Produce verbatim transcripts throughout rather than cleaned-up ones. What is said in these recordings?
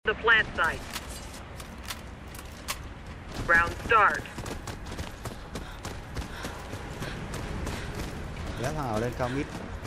the plant site. Round start. Lát hào lên cao mid.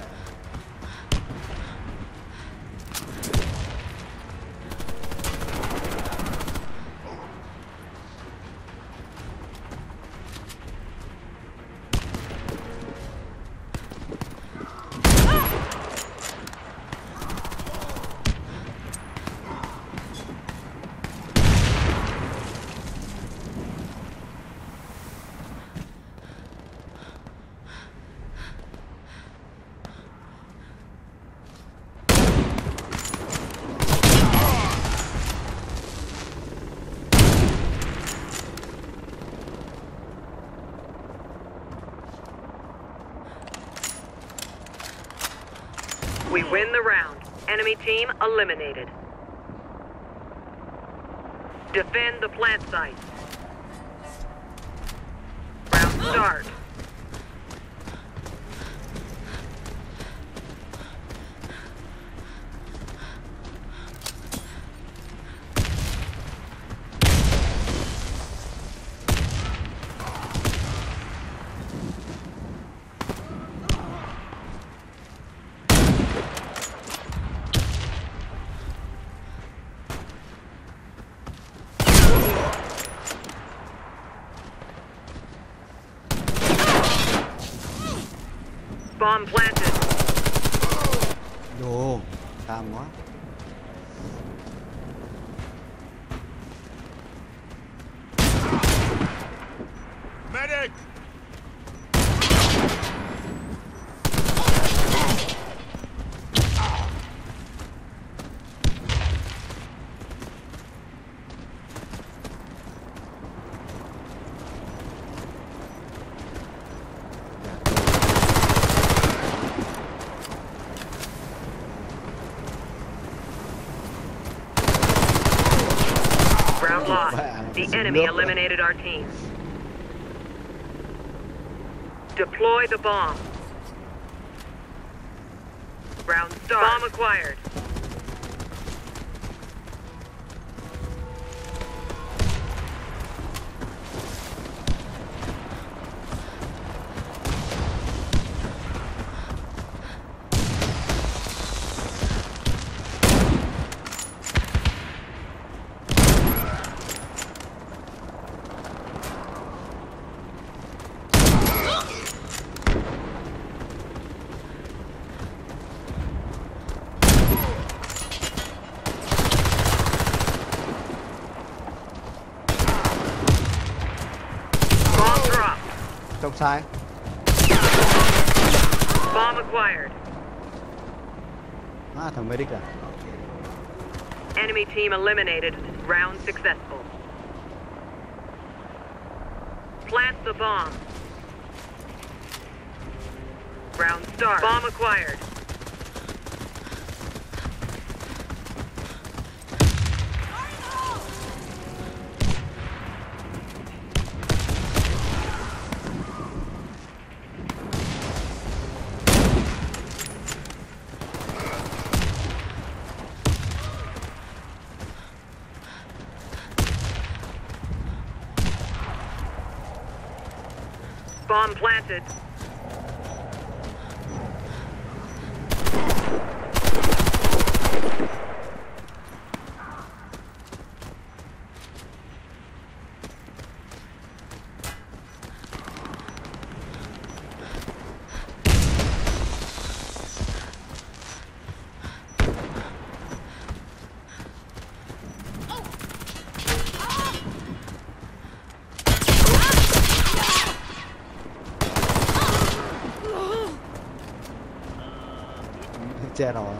We win the round. Enemy team eliminated. Defend the plant site. Round start. Bomb planted. Đồ, cam quá. Medic! Round lost. The enemy eliminated our team. Deploy the bomb. Round start. Bomb acquired. Trong sai. Bomb acquired. À, thằng medic à. Enemy team eliminated. Round successful. Plant the bomb. Round start. Bomb acquired. Bomb planted. Chết rồi.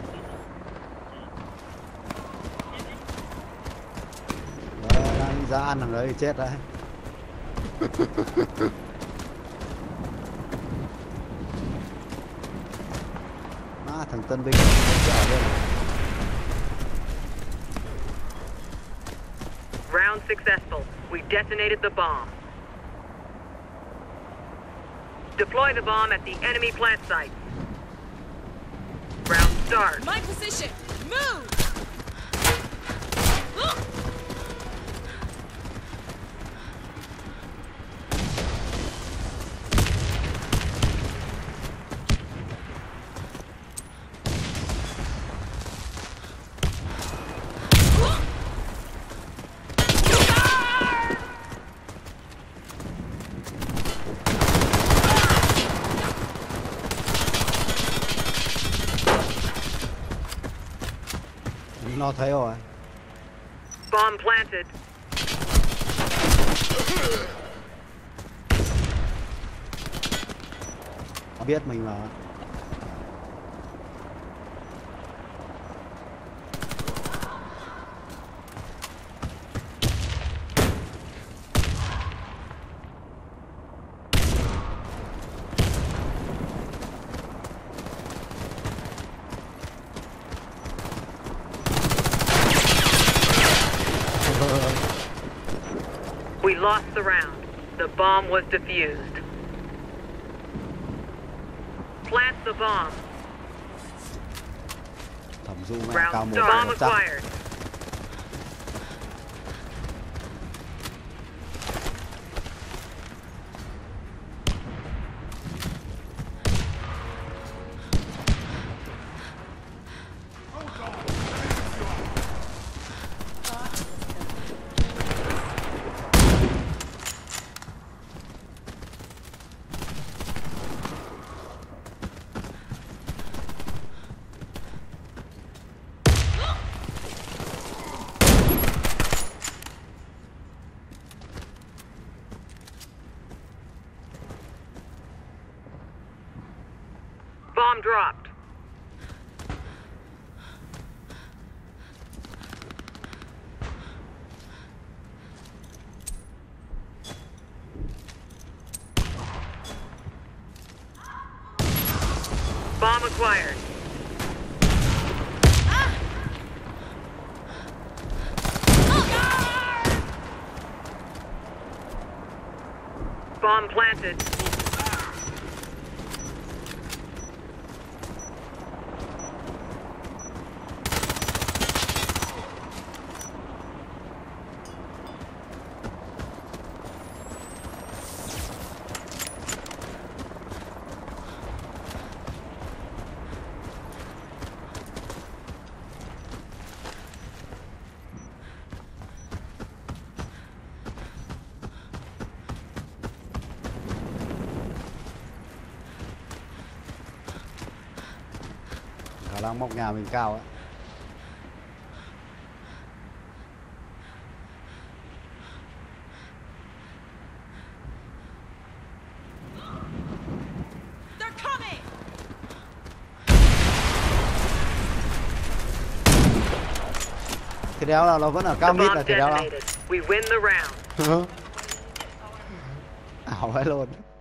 Đấy, đang ra ăn thằng đấy thì chết đấy. À, thằng tân binh trở lên. Round successful. We detonated the bomb. Deploy the bomb at the enemy plant site. Round start. My position. Move. nó thấy rồi. Bomb planted. Nó biết mình mà. We lost the round. The bomb was defused. Plant the bomb. Thẩm du mẹ cao Round một bomb một trăm. acquired. Bomb dropped. Bomb acquired. Bomb planted. Khả năng móc nhà mình cao ấy. Thì đéo là nó vẫn ở cao The mít bomb là thì đéo là. detonated. We win the round. Ảo vậy luôn.